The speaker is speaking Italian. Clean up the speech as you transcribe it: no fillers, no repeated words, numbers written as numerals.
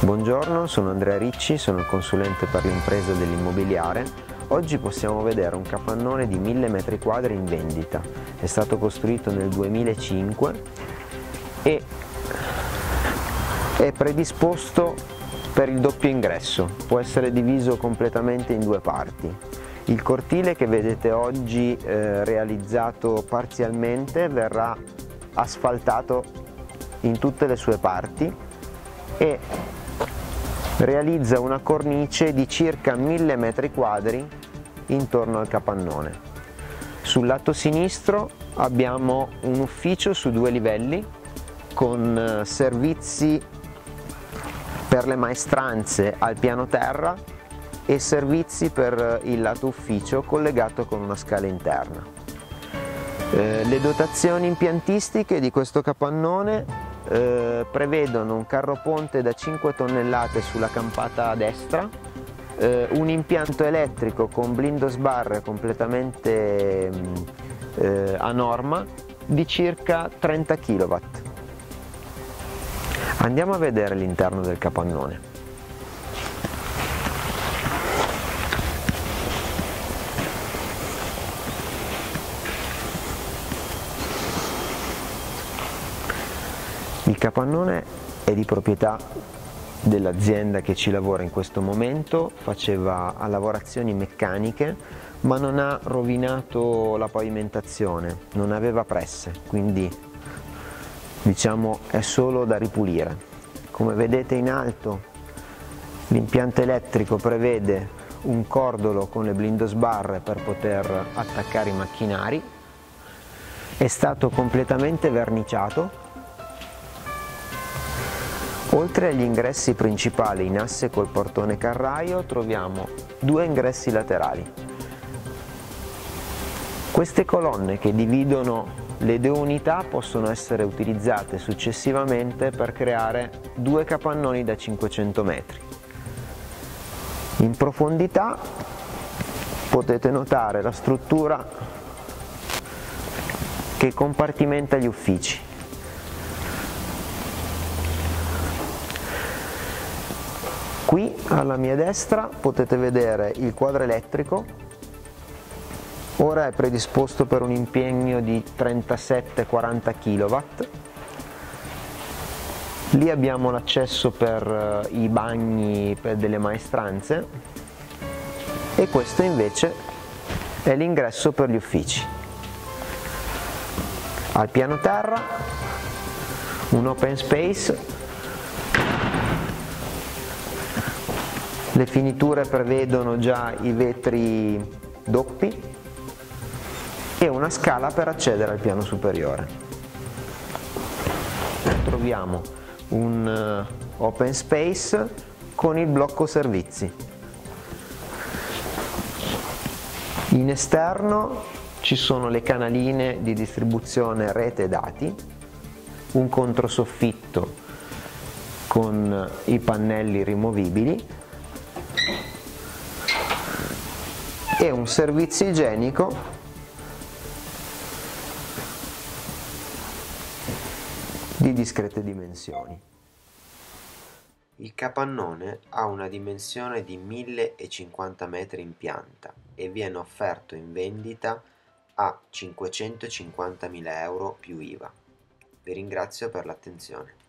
Buongiorno, sono Andrea Ricci, sono il consulente per l'impresa dell'immobiliare. Oggi possiamo vedere un capannone di 1000 metri quadri in vendita. È stato costruito nel 2005 e è predisposto per il doppio ingresso. Può essere diviso completamente in due parti. Il cortile che vedete oggi realizzato parzialmente verrà asfaltato in tutte le sue parti e realizza una cornice di circa 1000 metri quadri intorno al capannone. Sul lato sinistro abbiamo un ufficio su 2 livelli con servizi per le maestranze al piano terra e servizi per il lato ufficio collegato con una scala interna. Le dotazioni impiantistiche di questo capannone prevedono un carro ponte da 5 tonnellate sulla campata destra, un impianto elettrico con blindos bar completamente a norma di circa 30 kW. Andiamo a vedere l'interno del capannone. Il capannone è di proprietà dell'azienda che ci lavora in questo momento, faceva lavorazioni meccaniche ma non ha rovinato la pavimentazione, non aveva presse, quindi diciamo è solo da ripulire. Come vedete in alto l'impianto elettrico prevede un cordolo con le blindos bar per poter attaccare i macchinari, è stato completamente verniciato. Oltre agli ingressi principali in asse col portone carraio troviamo 2 ingressi laterali. Queste colonne che dividono le 2 unità possono essere utilizzate successivamente per creare 2 capannoni da 500 metri. In profondità potete notare la struttura che compartimenta gli uffici. Qui alla mia destra potete vedere il quadro elettrico, ora è predisposto per un impegno di 37-40 kW. Lì abbiamo l'accesso per i bagni delle maestranze e questo invece è l'ingresso per gli uffici. Al piano terra un open space. Le finiture prevedono già i vetri doppi e una scala per accedere al piano superiore. Troviamo un open space con il blocco servizi. In esterno ci sono le canaline di distribuzione rete e dati, un controsoffitto con i pannelli rimovibili e un servizio igienico di discrete dimensioni. Il capannone ha una dimensione di 1050 metri in pianta e viene offerto in vendita a 550.000 euro più IVA. Vi ringrazio per l'attenzione.